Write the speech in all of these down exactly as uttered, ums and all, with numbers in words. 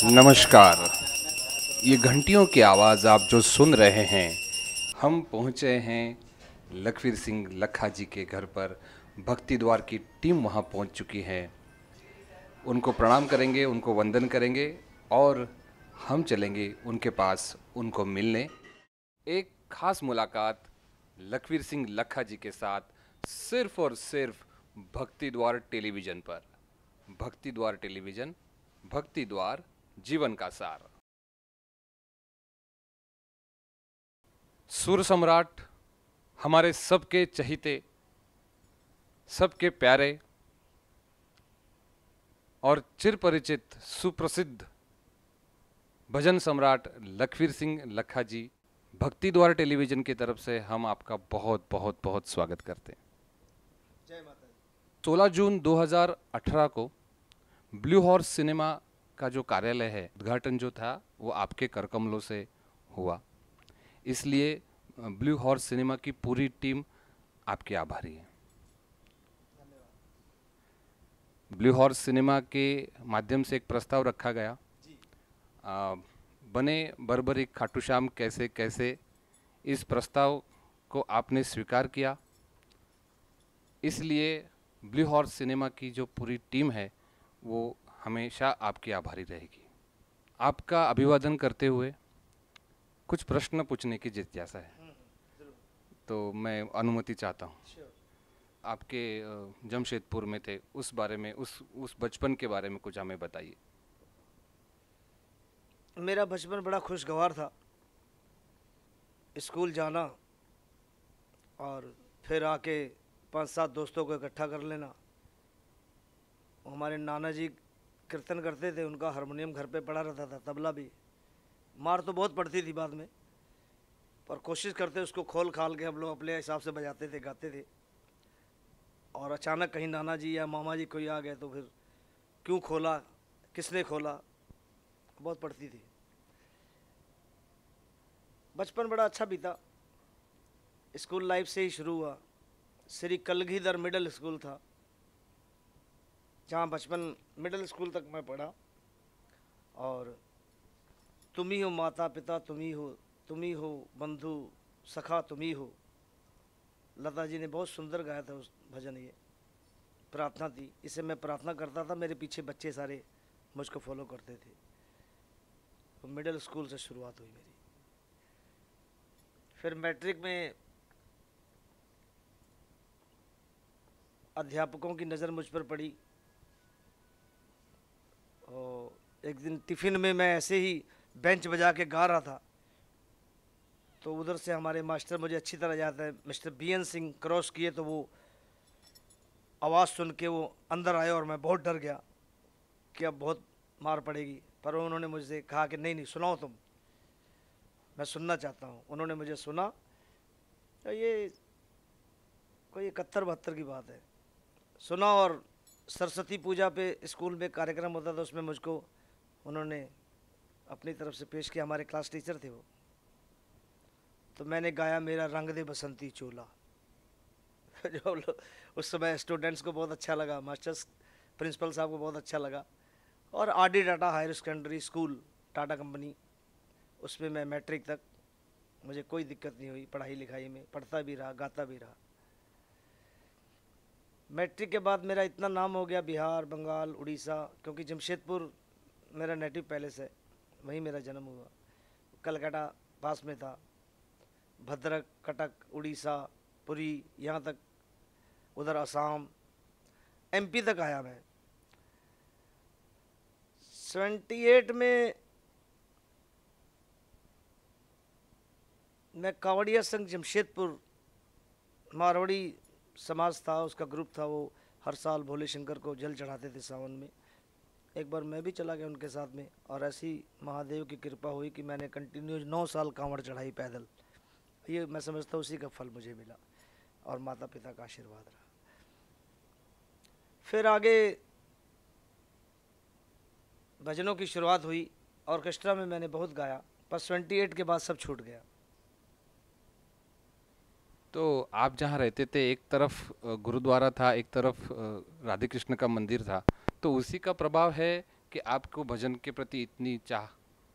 नमस्कार। ये घंटियों की आवाज़ आप जो सुन रहे हैं, हम पहुंचे हैं लखवीर सिंह लखा जी के घर पर। भक्ति द्वार की टीम वहां पहुंच चुकी है। उनको प्रणाम करेंगे, उनको वंदन करेंगे और हम चलेंगे उनके पास उनको मिलने। एक खास मुलाकात लखवीर सिंह लखा जी के साथ सिर्फ और सिर्फ भक्ति द्वार टेलीविज़न पर। भक्ति द्वार टेलीविज़न, भक्ति द्वार जीवन का सार। सुर सम्राट, हमारे सबके चहीते, सबके प्यारे और चिर परिचित सुप्रसिद्ध भजन सम्राट लखवीर सिंह लखा जी, भक्ति द्वार टेलीविज़न की तरफ से हम आपका बहुत बहुत बहुत स्वागत करते हैं। जय माता दी। सोलह जून दो हज़ार अठारह को ब्लू हॉर्स सिनेमा का जो कार्यालय है, उद्घाटन जो था वो आपके करकमलों से हुआ। इसलिए ब्लू हॉर्स सिनेमा की पूरी टीम आपकी आभारी है। ब्लू हॉर्स सिनेमा के माध्यम से एक प्रस्ताव रखा गया, आ, बने बरबरी खाटू श्याम कैसे कैसे। इस प्रस्ताव को आपने स्वीकार किया, इसलिए ब्लू हॉर्स सिनेमा की जो पूरी टीम है वो हमेशा आपकी आभारी रहेगी। आपका अभिवादन करते हुए कुछ प्रश्न पूछने की जिज्ञासा है, तो मैं अनुमति चाहता हूँ। आपके अ, जमशेदपुर में थे, उस बारे में, उस उस बचपन के बारे में कुछ हमें बताइए। मेरा बचपन बड़ा खुशगवार था। स्कूल जाना और फिर आके पांच सात दोस्तों को इकट्ठा कर लेना। हमारे नाना जी कीर्तन करते थे, उनका हारमोनियम घर पे पड़ा रहता था, तबला भी। मार तो बहुत पड़ती थी बाद में, पर कोशिश करते उसको खोल खाल के हम लोग अपने हिसाब से बजाते थे, गाते थे। और अचानक कहीं नाना जी या मामा जी कोई आ गए तो फिर क्यों खोला, किसने खोला, बहुत पड़ती थी। बचपन बड़ा अच्छा बीता। स्कूल लाइफ से ही शुरू हुआ। श्री कलगीधर मिडिल स्कूल था, जहाँ बचपन मिडिल स्कूल तक मैं पढ़ा। और तुम ही हो माता पिता, तुम ही हो, तुम ही हो बंधु सखा, तुम ही हो। लता जी ने बहुत सुंदर गाया था उस भजन। ये प्रार्थना थी, इसे मैं प्रार्थना करता था, मेरे पीछे बच्चे सारे मुझको फॉलो करते थे। तो मिडिल स्कूल से शुरुआत हुई मेरी। फिर मैट्रिक में अध्यापकों की नज़र मुझ पर पड़ी और एक दिन टिफ़िन में मैं ऐसे ही बेंच बजा के गा रहा था, तो उधर से हमारे मास्टर, मुझे अच्छी तरह याद है, mister B N Singh cross किए, तो वो आवाज़ सुन के वो अंदर आए और मैं बहुत डर गया कि अब बहुत मार पड़ेगी। पर उन्होंने मुझसे कहा कि नहीं नहीं सुनाओ तुम, मैं सुनना चाहता हूँ। उन्होंने मुझे सुना। तो ये कोई इकहत्तर बहत्तर की बात है, सुना। और सरस्वती पूजा पे स्कूल में कार्यक्रम होता था, उसमें मुझको उन्होंने अपनी तरफ से पेश किया। हमारे क्लास टीचर थे वो। तो मैंने गाया मेरा रंग दे बसंती चोला। जो लोग उस समय स्टूडेंट्स को बहुत अच्छा लगा, मास्टर्स प्रिंसिपल साहब को बहुत अच्छा लगा। और R D Tata higher secondary school, Tata company, उसमें मैं मैट्रिक तक, मुझे कोई दिक्कत नहीं हुई पढ़ाई लिखाई में, पढ़ता भी रहा, गाता भी रहा। मैट्रिक के बाद मेरा इतना नाम हो गया बिहार, बंगाल, उड़ीसा, क्योंकि जमशेदपुर मेरा नेटिव पैलेस है, वहीं मेरा जन्म हुआ। कलकत्ता पास में था, भद्रक, कटक, उड़ीसा, पुरी, यहाँ तक, उधर असम, एमपी तक आया मैं। सेवेंटी एट में मैं कावड़िया संघ जमशेदपुर, मारवाड़ी समाज था, उसका ग्रुप था, वो हर साल भोले शंकर को जल चढ़ाते थे सावन में। एक बार मैं भी चला गया उनके साथ में, और ऐसी महादेव की कृपा हुई कि मैंने कंटिन्यूज नौ साल कांवड़ चढ़ाई पैदल। ये मैं समझता हूँ उसी का फल मुझे मिला और माता पिता का आशीर्वाद रहा। फिर आगे भजनों की शुरुआत हुई, ऑर्केस्ट्रा में मैंने बहुत गाया, पर सेवेंटी एट के बाद सब छूट गया। तो आप जहाँ रहते थे, एक तरफ अ, गुरुद्वारा था, एक तरफ अ, राधे कृष्ण का मंदिर था, तो उसी का प्रभाव है कि आपको भजन के प्रति इतनी चाह?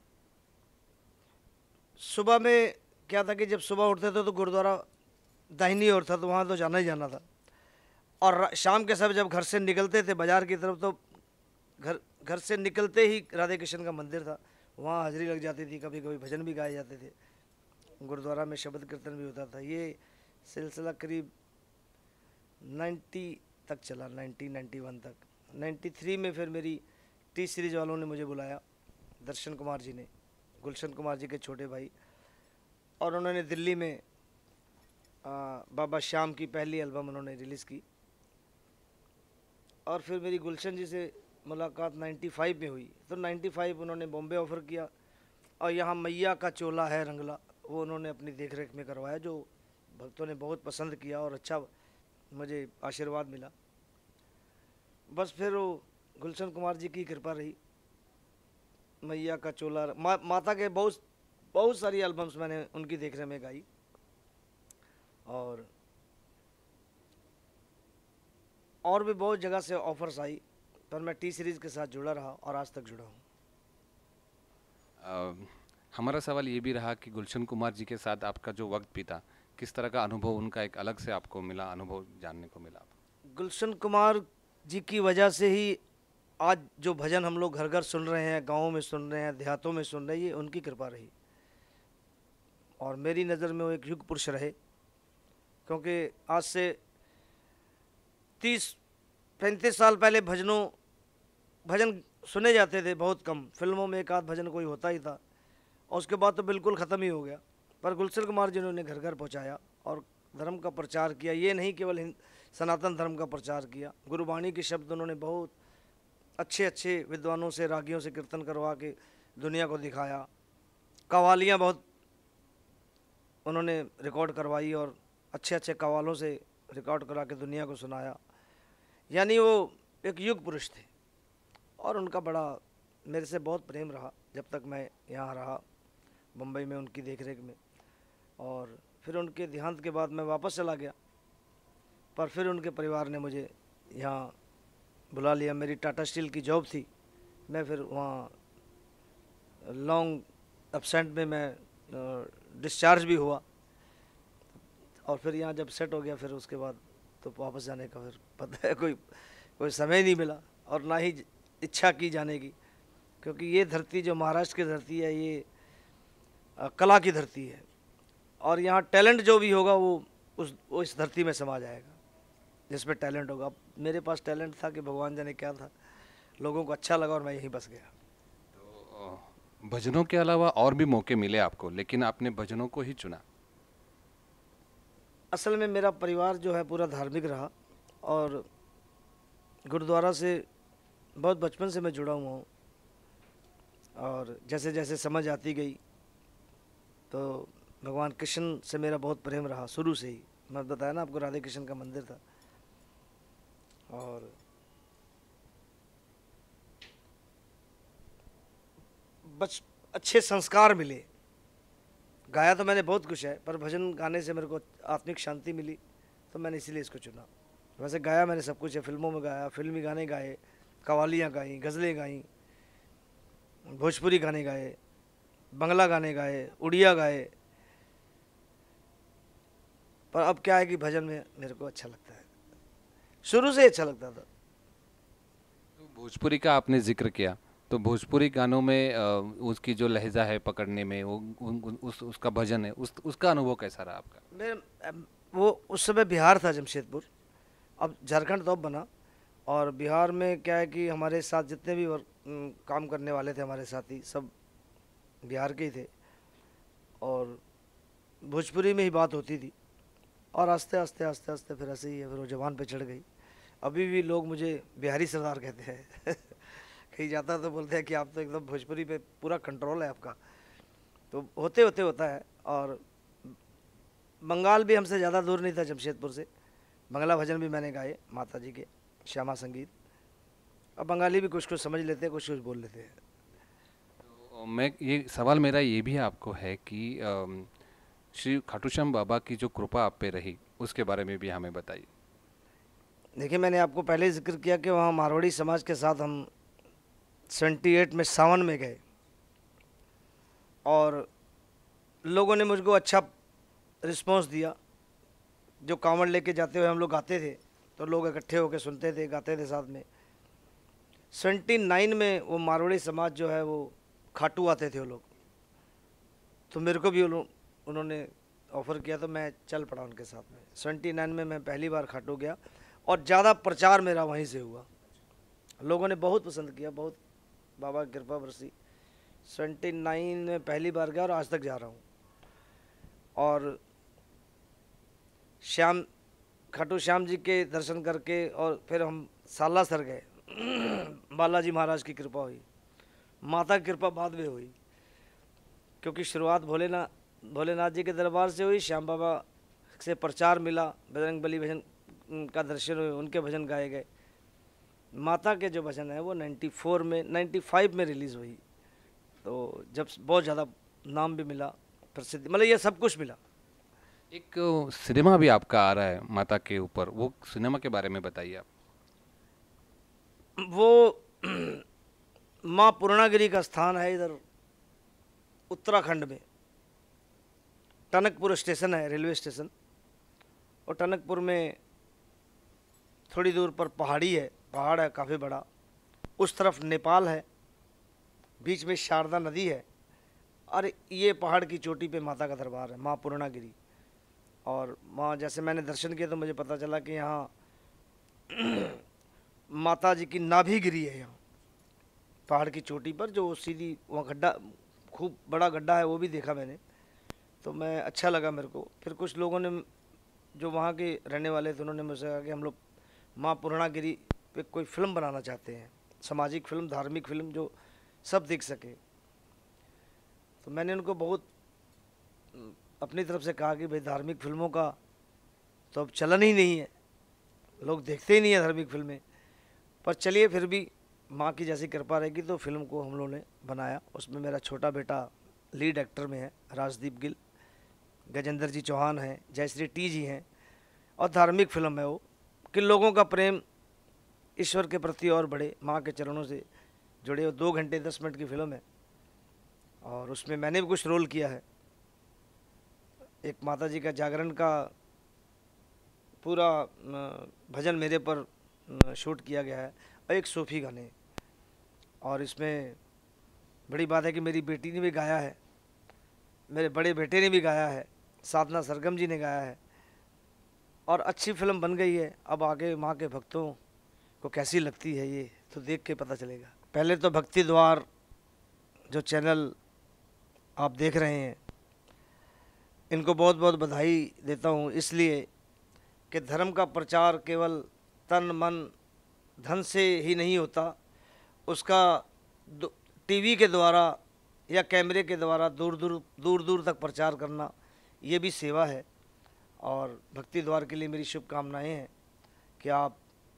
सुबह में क्या था कि जब सुबह उठते थे तो गुरुद्वारा दाहिनी ओर था, तो वहाँ तो जाना ही जाना था। और रा- शाम के समय जब घर से निकलते थे बाजार की तरफ, तो घर घर से निकलते ही राधे कृष्ण का मंदिर था, वहाँ हाजिरी लग जाती थी। कभी कभी भजन भी गाए जाते थे, गुरुद्वारा में शब्द कीर्तन भी होता था। ये सिलसिला करीब नब्बे तक चला, नाइन्टी नाइन्टी वन तक। तिरानवे में फिर मेरी टी सीरीज वालों ने मुझे बुलाया, दर्शन कुमार जी ने, गुलशन कुमार जी के छोटे भाई, और उन्होंने दिल्ली में आ, बाबा श्याम की पहली एल्बम उन्होंने रिलीज़ की। और फिर मेरी गुलशन जी से मुलाकात पचानवे में हुई, तो पचानवे उन्होंने बॉम्बे ऑफ़र किया, और यहाँ मैया का चोला है रंगला, वो उन्होंने अपनी देख रेख में करवाया, जो भक्तों ने बहुत पसंद किया और अच्छा मुझे आशीर्वाद मिला। बस फिर वो गुलशन कुमार जी की कृपा रही, मैया का चोला, मा, माता के बहुत बहुत सारी एल्बम्स मैंने उनकी देख रेख में गाई। और और भी बहुत जगह से ऑफर्स आई, पर मैं टी सीरीज़ के साथ जुड़ा रहा और आज तक जुड़ा हूँ। अ, हमारा सवाल ये भी रहा कि गुलशन कुमार जी के साथ आपका जो वक्त बीता, किस तरह का अनुभव, उनका एक अलग से आपको मिला, अनुभव जानने को मिला? गुलशन कुमार जी की वजह से ही आज जो भजन हम लोग घर घर सुन रहे हैं, गाँवों में सुन रहे हैं, देहातों में सुन रहे हैं, ये उनकी कृपा रही। और मेरी नज़र में वो एक युग पुरुष रहे, क्योंकि आज से तीस पैंतीस साल पहले भजनों भजन सुने जाते थे बहुत कम, फिल्मों में एक आध भजन कोई होता ही था, और उसके बाद तो बिल्कुल ख़त्म ही हो गया। पर गुलशन कुमार जी ने उन्हें घर घर पहुँचाया और धर्म का प्रचार किया। ये नहीं केवल हिंद सनातन धर्म का प्रचार किया, गुरुवाणी के शब्द उन्होंने बहुत अच्छे अच्छे विद्वानों से, रागियों से कीर्तन करवा के दुनिया को दिखाया। कव्वालियाँ बहुत उन्होंने रिकॉर्ड करवाई और अच्छे अच्छे कव्वालों से रिकॉर्ड करा के दुनिया को सुनाया। यानी वो एक युग पुरुष थे, और उनका बड़ा मेरे से बहुत प्रेम रहा जब तक मैं यहाँ रहा मुंबई में उनकी देखरेख में। और फिर उनके देहांत के बाद मैं वापस चला गया, पर फिर उनके परिवार ने मुझे यहाँ बुला लिया। मेरी टाटा स्टील की जॉब थी, मैं फिर वहाँ लॉन्ग एब्सेंट में मैं डिस्चार्ज भी हुआ, और फिर यहाँ जब सेट हो गया, फिर उसके बाद तो वापस जाने का फिर पता है कोई कोई समय नहीं मिला, और ना ही इच्छा की जाने की, क्योंकि ये धरती जो महाराष्ट्र की धरती है, ये आ, कला की धरती है, और यहाँ टैलेंट जो भी होगा वो उस वो इस धरती में समा जाएगा, जिसमें टैलेंट होगा। अब मेरे पास टैलेंट था कि भगवान जाने क्या था, लोगों को अच्छा लगा और मैं यहीं बस गया। तो अ, भजनों के अलावा और भी मौके मिले आपको, लेकिन आपने भजनों को ही चुना? असल में मेरा परिवार जो है पूरा धार्मिक रहा, और गुरुद्वारा से बहुत बचपन से मैं जुड़ा हुआ हूँ, और जैसे जैसे समझ आती गई तो भगवान कृष्ण से मेरा बहुत प्रेम रहा शुरू से ही। मैं बताया ना आपको, राधे कृष्ण का मंदिर था, और बच अच्छे संस्कार मिले। गाया तो मैंने बहुत कुछ है, पर भजन गाने से मेरे को आत्मिक शांति मिली, तो मैंने इसीलिए इसको चुना। वैसे गाया मैंने सब कुछ है, फिल्मों में गाया, फिल्मी गाने गाए, कव्वालियाँ गाई, गज़लें गाई, भोजपुरी गाने गाए, बंगला गाने गाए, उड़िया गाए, पर अब क्या है कि भजन में मेरे को अच्छा लगता है, शुरू से अच्छा लगता था। तो भोजपुरी का आपने जिक्र किया, तो भोजपुरी गानों में अ, उसकी जो लहजा है पकड़ने में, वो उन, उन, उस उसका भजन है, उस उसका अनुभव कैसा रहा आपका? मेरे वो उस समय बिहार था, जमशेदपुर, अब झारखंड तो अब बना। और बिहार में क्या है कि हमारे साथ जितने भी वर्क काम करने वाले थे, हमारे साथी सब बिहार के ही थे, और भोजपुरी में ही बात होती थी, और आस्ते आस्ते आस्ते आस्ते फिर ऐसे ही है, फिर वो जबान पे चढ़ गई। अभी भी लोग मुझे बिहारी सरदार कहते हैं कहीं जाता तो बोलते हैं कि आप तो एकदम भोजपुरी पे पूरा कंट्रोल है आपका, तो होते होते होता है। और बंगाल भी हमसे ज़्यादा दूर नहीं था, जमशेदपुर से। बंगला भजन भी मैंने गाए माता जी के, श्यामा संगीत। अब बंगाली भी कुछ कुछ समझ लेते हैं, कुछ कुछ बोल लेते हैं। तो मैं ये सवाल मेरा ये भी आपको है कि अम, श्री खाटू श्याम बाबा की जो कृपा आप पे रही, उसके बारे में भी हमें बताइए। देखिए, मैंने आपको पहले ही जिक्र किया कि वहाँ मारवाड़ी समाज के साथ हम सेवेंटी एट में सावन में गए और लोगों ने मुझको अच्छा रिस्पांस दिया। जो कांवड़ लेके जाते हुए हम लोग गाते थे तो लोग इकट्ठे होकर सुनते थे, गाते थे साथ में। सेवेंटी नाइन में वो मारवाड़ी समाज जो है वो खाटू आते थे वो लोग, तो मेरे को भी उन्हों- उन्होंने ऑफ़र किया तो मैं चल पड़ा उनके साथ में। सेवेंटी नाइन में मैं पहली बार खाटू गया और ज़्यादा प्रचार मेरा वहीं से हुआ। लोगों ने बहुत पसंद किया, बहुत बाबा की कृपा बरसी। सेवेंटी नाइन में पहली बार गया और आज तक जा रहा हूँ। और श्याम खाटू श्याम जी के दर्शन करके और फिर हम सालासर गए। बालाजी महाराज की कृपा हुई, माता की कृपा बाद में हुई, क्योंकि शुरुआत भोलेनाथ भोलेनाथ जी के दरबार से हुई। श्याम बाबा से प्रचार मिला, बजरंग बली भजन का दर्शन हुए, उनके भजन गाए गए। माता के जो भजन है वो चौरानवे में पचानवे में रिलीज़ हुई, तो जब बहुत ज़्यादा नाम भी मिला, प्रसिद्धि, मतलब ये सब कुछ मिला। एक सिनेमा भी आपका आ रहा है माता के ऊपर, वो सिनेमा के बारे में बताइए आप। वो माँ पूर्णागिरी का स्थान है इधर उत्तराखंड में। टनकपुर स्टेशन है, रेलवे स्टेशन, और टनकपुर में थोड़ी दूर पर पहाड़ी है, पहाड़ है काफ़ी बड़ा। उस तरफ नेपाल है, बीच में शारदा नदी है, और ये पहाड़ की चोटी पे माता का दरबार है, माँ पूर्णागिरी। और माँ, जैसे मैंने दर्शन किए तो मुझे पता चला कि यहाँ माता जी की नाभि गिरी है, यहाँ पहाड़ की चोटी पर, जो सीधी वहाँ गड्ढा, खूब बड़ा गड्ढा है, वो भी देखा मैंने। तो मैं, अच्छा लगा मेरे को। फिर कुछ लोगों ने जो वहाँ के रहने वाले थे उन्होंने मुझसे कहा कि हम लोग माँ पूर्णागिरी पे कोई फिल्म बनाना चाहते हैं, सामाजिक फिल्म, धार्मिक फिल्म, जो सब देख सके। तो मैंने उनको बहुत अपनी तरफ से कहा कि भाई धार्मिक फिल्मों का तो अब चलन ही नहीं है, लोग देखते ही नहीं है धार्मिक फिल्में, पर चलिए फिर भी माँ की जैसी कृपा रहेगी तो फिल्म को हम लोगों ने बनाया। उसमें मेरा छोटा बेटा लीड एक्टर में है, राजदीप गिल, गजेंद्र जी चौहान हैं, जयश्री टी जी हैं, और धार्मिक फिल्म है वो, कि लोगों का प्रेम ईश्वर के प्रति और बढ़े, माँ के चरणों से जुड़े। वो दो घंटे दस मिनट की फिल्म है और उसमें मैंने भी कुछ रोल किया है। एक माता जी का जागरण का पूरा भजन मेरे पर शूट किया गया है, और एक सूफी गाने। और इसमें बड़ी बात है कि मेरी बेटी ने भी गाया है, मेरे बड़े बेटे ने भी गाया है, साधना सरगम जी ने गाया है, और अच्छी फिल्म बन गई है। अब आगे माँ के भक्तों को कैसी लगती है ये तो देख के पता चलेगा। पहले तो भक्ति द्वार जो चैनल आप देख रहे हैं, इनको बहुत बहुत बधाई देता हूँ, इसलिए कि धर्म का प्रचार केवल तन मन धन से ही नहीं होता, उसका टीवी के द्वारा या कैमरे के द्वारा दूर दूर दूर दूर तक प्रचार करना, ये भी सेवा है। और भक्ति द्वार के लिए मेरी शुभकामनाएं हैं कि आप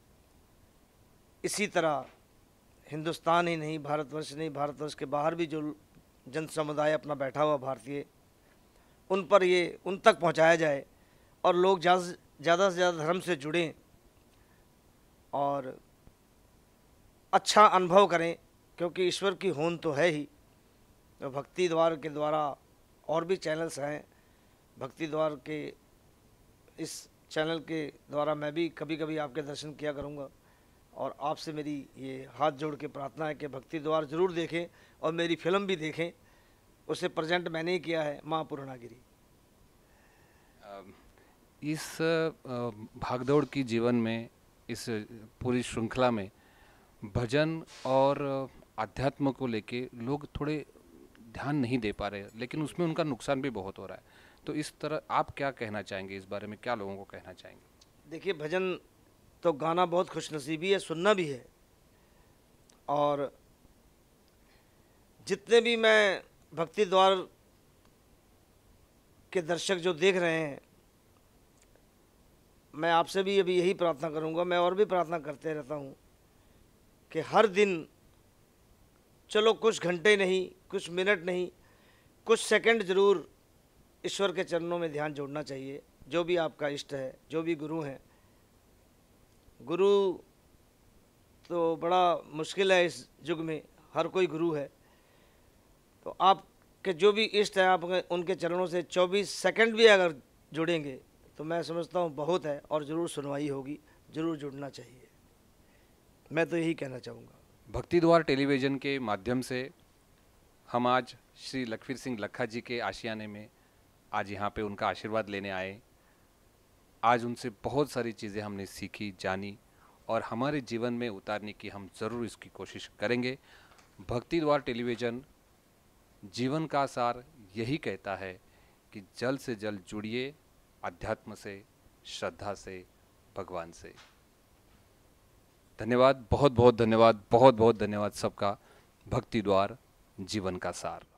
इसी तरह हिंदुस्तान ही नहीं, भारतवर्ष नहीं, भारतवर्ष के बाहर भी जो जन समुदाय अपना बैठा हुआ भारतीय, उन पर ये, उन तक पहुंचाया जाए, और लोग ज़्यादा ज़्यादा से ज़्यादा धर्म से जुड़ें और अच्छा अनुभव करें, क्योंकि ईश्वर की होन तो है ही। तो भक्ति द्वार के द्वारा और भी चैनल्स हैं, भक्ति द्वार के इस चैनल के द्वारा मैं भी कभी कभी आपके दर्शन किया करूँगा। और आपसे मेरी ये हाथ जोड़ के प्रार्थना है कि भक्ति द्वार ज़रूर देखें और मेरी फिल्म भी देखें। उसे प्रेजेंट मैंने ही किया है, माँ पूर्णागिरी। इस भागदौड़ की जीवन में, इस पूरी श्रृंखला में भजन और आध्यात्म को लेके लोग थोड़े ध्यान नहीं दे पा रहे, लेकिन उसमें उनका नुकसान भी बहुत हो रहा है। तो इस तरह आप क्या कहना चाहेंगे, इस बारे में क्या लोगों को कहना चाहेंगे? देखिए, भजन तो गाना बहुत खुशनसीबी है, सुनना भी है। और जितने भी मैं भक्ति द्वार के दर्शक जो देख रहे हैं, मैं आपसे भी अभी यही प्रार्थना करूंगा, मैं और भी प्रार्थना करते रहता हूं कि हर दिन, चलो कुछ घंटे नहीं, कुछ मिनट नहीं, कुछ सेकंड ज़रूर ईश्वर के चरणों में ध्यान जोड़ना चाहिए। जो भी आपका इष्ट है, जो भी गुरु हैं, गुरु तो बड़ा मुश्किल है इस युग में, हर कोई गुरु है। तो आपके जो भी इष्ट हैं, आप अगर उनके चरणों से चौबीस सेकंड भी अगर जुड़ेंगे तो मैं समझता हूँ बहुत है, और ज़रूर सुनवाई होगी, ज़रूर जुड़ना चाहिए। मैं तो यही कहना चाहूँगा। भक्ति द्वार टेलीविज़न के माध्यम से हम आज श्री लखवीर सिंह लखा जी के आशियाने में आज यहाँ पे उनका आशीर्वाद लेने आए। आज उनसे बहुत सारी चीज़ें हमने सीखी, जानी, और हमारे जीवन में उतारने की हम ज़रूर इसकी कोशिश करेंगे। भक्ति द्वार टेलीविज़न जीवन का सार यही कहता है कि जल्द से जल्द जुड़िए अध्यात्म से, श्रद्धा से, भगवान से। धन्यवाद, बहुत बहुत धन्यवाद, बहुत बहुत धन्यवाद सबका। भक्ति द्वार जीवन का सार।